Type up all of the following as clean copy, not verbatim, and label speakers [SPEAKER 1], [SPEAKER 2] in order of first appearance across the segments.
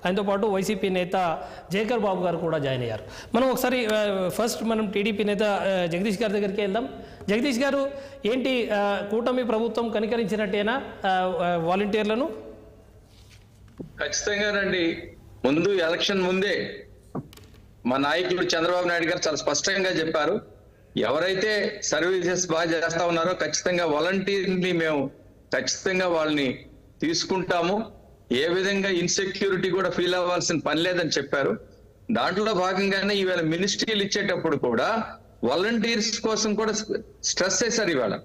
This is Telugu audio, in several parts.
[SPEAKER 1] ఆయనతో పాటు వైసీపీ నేత జేకర్ బాబు గారు కూడా జాయిన్ అయ్యారు. మనం ఒకసారి ఫస్ట్ మనం టీడీపీ నేత జగదీష్ గారి దగ్గరికి వెళ్దాం. జగదీష్ గారు, ఏంటి కూటమి ప్రభుత్వం కనికరించినట్టేనా వాలంటీర్లను?
[SPEAKER 2] ఖచ్చితంగానండి. ముందు ఎలక్షన్ ముందే మా నాయకులు చంద్రబాబు నాయుడు గారు చాలా స్పష్టంగా చెప్పారు, ఎవరైతే సర్వీసెస్ బాగా చేస్తా ఉన్నారో ఖచ్చితంగా వాలంటీర్ని మేము ఖచ్చితంగా వాళ్ళని తీసుకుంటాము, ఏ విధంగా ఇన్సెక్యూరిటీ కూడా ఫీల్ అవ్వాల్సిన పని లేదని చెప్పారు. దాంట్లో భాగంగానే ఈవేళ మినిస్ట్రీలు ఇచ్చేటప్పుడు కూడా వాలంటీర్స్ కోసం కూడా స్ట్రెస్ చేశారు. ఇవాళ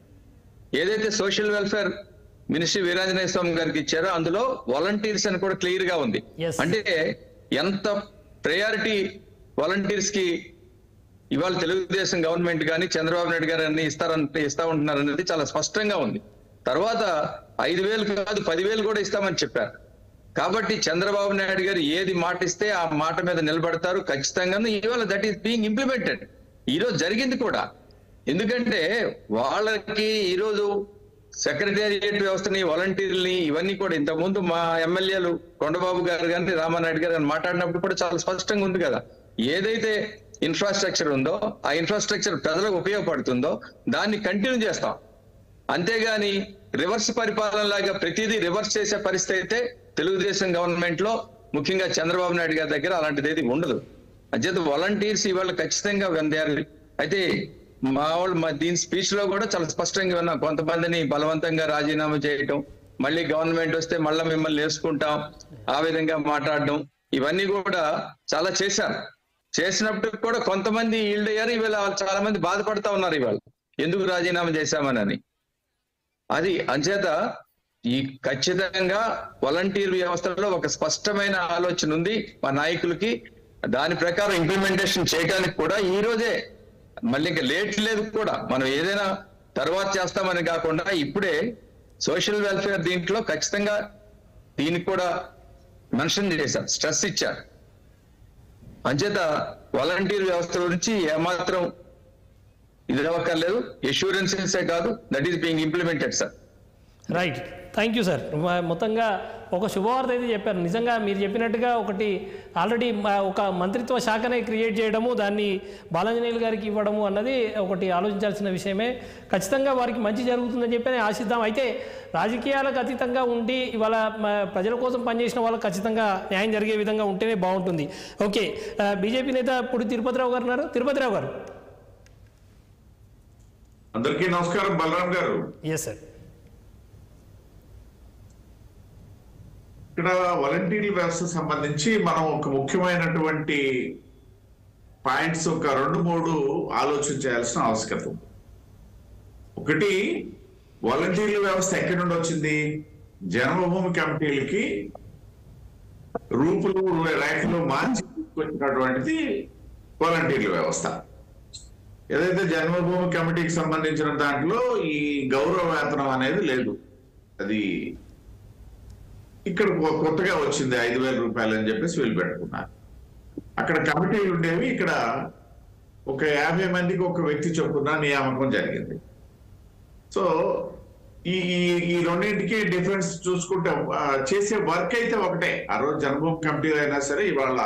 [SPEAKER 2] ఏదైతే social welfare ministry Veeranjaneya Swamy garu ఇచ్చారో అందులో వాలంటీర్స్ అని కూడా క్లియర్ గా ఉంది. అంటే ఎంత ప్రయారిటీ వాలంటీర్స్ కి ఇవాళ తెలుగుదేశం గవర్నమెంట్ కానీ చంద్రబాబు నాయుడు గారు అన్ని ఇస్తా ఉంటున్నారు అనేది చాలా స్పష్టంగా ఉంది. తర్వాత 5,000 కాదు 10,000 కూడా ఇస్తామని చెప్పారు. కాబట్టి చంద్రబాబు నాయుడు గారు ఏది మాట ఇస్తే ఆ మాట మీద నిలబడతారు ఖచ్చితంగా. ఇవాళ దట్ ఈస్ బీయింగ్ ఇంప్లిమెంటెడ్. ఈరోజు జరిగింది కూడా. ఎందుకంటే వాళ్ళకి ఈరోజు సెక్రటేరియట్ వ్యవస్థని, వాలంటీర్లని ఇవన్నీ కూడా ఇంతకుముందు మా ఎమ్మెల్యేలు కొండబాబు గారు కానీ రామానాయుడు గారు కానీ మాట్లాడినప్పుడు కూడా చాలా స్పష్టంగా ఉంది కదా, ఏదైతే ఇన్ఫ్రాస్ట్రక్చర్ ఉందో ఆ ఇన్ఫ్రాస్ట్రక్చర్ ప్రజలకు ఉపయోగపడుతుందో దాన్ని కంటిన్యూ చేస్తాం. అంతేగాని రివర్స్ పరిపాలన లాగా ప్రతిదీ రివర్స్ చేసే పరిస్థితి అయితే తెలుగుదేశం గవర్నమెంట్ లో ముఖ్యంగా చంద్రబాబు నాయుడు గారి దగ్గర అలాంటిది ఏది ఉండదు. అధ్యత వాలంటీర్స్ ఇవాళ ఖచ్చితంగా వెందారు. అయితే మా దీని స్పీచ్ లో కూడా చాలా స్పష్టంగా విన్నాం, కొంతమందిని బలవంతంగా రాజీనామా చేయటం, మళ్ళీ గవర్నమెంట్ వస్తే మళ్ళీ మిమ్మల్ని వేసుకుంటాం, ఆ విధంగా మాట్లాడడం, ఇవన్నీ కూడా చాలా చేశారు. చేసినప్పుడు కూడా కొంతమంది ఈల్డ్ అయ్యారు. ఇవాళ చాలా మంది బాధపడతా ఉన్నారు ఇవాళ ఎందుకు రాజీనామా చేశామనని. అది అంచేత ఈ ఖచ్చితంగా వాలంటీర్ వ్యవస్థలో ఒక స్పష్టమైన ఆలోచన ఉంది మా నాయకులకి. దాని ప్రకారం ఇంప్లిమెంటేషన్ చేయడానికి కూడా ఈ రోజే, మళ్ళీ ఇంకా లేట్ లేదు కూడా, మనం ఏదైనా తర్వాత చేస్తామని కాకుండా ఇప్పుడే సోషల్ వెల్ఫేర్ దీంట్లో ఖచ్చితంగా దీనికి కూడా మెన్షన్ చేశారు, స్ట్రెస్ ఇచ్చారు. అంచేత వాలంటీర్ వ్యవస్థ గురించి ఏమాత్రం ఇది అవ్వక్కర్లేదు. ఎష్యూరెన్సెసే కాదు, that is being implemented sir.
[SPEAKER 1] Right, thank you sir. మొత్తంగా ఒక శుభవార్త అయితే చెప్పారు. నిజంగా మీరు చెప్పినట్టుగా ఒకటి ఆల్రెడీ ఒక మంత్రిత్వ శాఖనే క్రియేట్ చేయడము, దాన్ని బాలాంజనేయులు గారికి ఇవ్వడము అన్నది ఒకటి ఆలోచించాల్సిన విషయమే. ఖచ్చితంగా వారికి మంచి జరుగుతుందని చెప్పి ఆశిద్దాం. అయితే రాజకీయాలకు అతీతంగా ఉండి ఇవాళ ప్రజల కోసం పనిచేసిన వాళ్ళకి ఖచ్చితంగా న్యాయం జరిగే విధంగా ఉంటేనే బాగుంటుంది. ఓకే, బీజేపీ నేత ఇప్పుడు తిరుపతిరావు గారు ఉన్నారు. తిరుపతిరావు గారు.
[SPEAKER 3] అందరికీ నమస్కారం. బలరాం గారు.
[SPEAKER 1] Yes sir.
[SPEAKER 3] ఇక్కడ వాలంటీర్ల వ్యవస్థ సంబంధించి మనం ఒక ముఖ్యమైనటువంటి పాయింట్స్ ఒక 2-3 ఆలోచన చేయాల్సిన ఆవశ్యకత ఉంది. ఒకటి, వాలంటీర్ల వ్యవస్థ ఎక్కడి నుండి వచ్చింది? జన్మభూమి కమిటీలకి రూపులు రేఖలు మార్చి తీసుకొచ్చినటువంటిది వాలంటీర్ల వ్యవస్థ. ఏదైతే జన్మభూమి కమిటీకి సంబంధించిన దాంట్లో ఈ గౌరవ వేతనం అనేది లేదు, అది ఇక్కడ కొత్తగా వచ్చింది 5,000 రూపాయలు అని చెప్పేసి వీళ్ళు పెట్టుకున్నారు. అక్కడ కమిటీలు ఉండేవి, ఇక్కడ ఒక 50 మందికి ఒక వ్యక్తి చొప్పున నియామకం జరిగింది. సో ఈ రెండింటికి డిఫరెన్స్ చూసుకుంటే చేసే వర్క్ అయితే ఒకటే. ఆ రోజు జన్మభూమి కమిటీలు అయినా సరే, ఇవాళ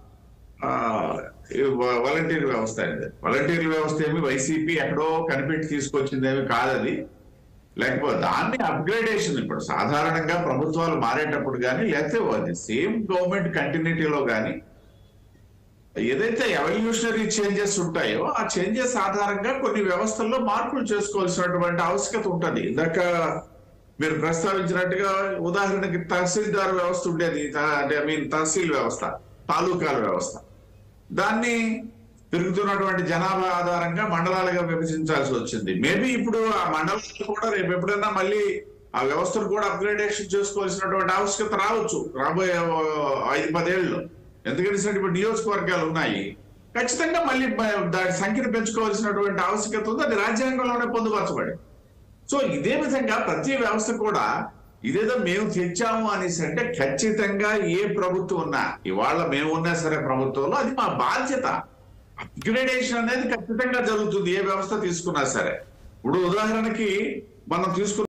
[SPEAKER 3] వాలంటీర్ వ్యవస్థ అనేది. వాలంటీర్ వ్యవస్థ ఏమి వైసీపీ ఎక్కడో కనిపెట్టి తీసుకొచ్చింది ఏమి కాదు అది. లేకపోతే దాన్ని అప్గ్రేడేషన్ ఇప్పుడు సాధారణంగా ప్రభుత్వాలు మారేటప్పుడు కానీ, లేకపోతే సేమ్ గవర్నమెంట్ కంటిన్యూటీలో కానీ ఏదైతే ఎవల్యూషనరీ చేంజెస్ ఉంటాయో ఆ చేంజెస్ ఆధారంగా కొన్ని వ్యవస్థల్లో మార్పులు చేసుకోవాల్సినటువంటి ఆవశ్యకత ఉంటుంది. ఇందాక మీరు ప్రస్తావించినట్టుగా ఉదాహరణకి తహసీల్దార్ వ్యవస్థ ఉండేది, అంటే తహసీల్ వ్యవస్థ, తాలూకాల వ్యవస్థ. దాన్ని పెరుగుతున్నటువంటి జనాభా ఆధారంగా మండలాలుగా విభజించాల్సి వచ్చింది. మేబీ ఇప్పుడు ఆ మండలాలు కూడా రేపు ఎప్పుడైనా మళ్ళీ ఆ వ్యవస్థను కూడా అప్గ్రేడేషన్ చేసుకోవాల్సినటువంటి ఆవశ్యకత రావచ్చు రాబోయే 5-10 ఏళ్ళలో. ఎందుకంటే ఇప్పుడు నియోజకవర్గాలు ఉన్నాయి, ఖచ్చితంగా మళ్ళీ దాని సంఖ్యను పెంచుకోవాల్సినటువంటి ఆవశ్యకత ఉంది. అది రాజ్యాంగంలోనే పొందుపరచబడి. సో ఇదే విధంగా ప్రతి వ్యవస్థ కూడా ఇదేదో మేము తెచ్చాము అనేసి అంటే ఖచ్చితంగా ఏ ప్రభుత్వం ఉన్నా, ఇవాళ మేము ఉన్నా సరే ప్రభుత్వంలో, అది మా బాధ్యత. అప్గ్రేడేషన్ అనేది ఖచ్చితంగా జరుగుతుంది ఏ వ్యవస్థ తీసుకున్నా సరే. ఇప్పుడు ఉదాహరణకి మనం తీసుకున్న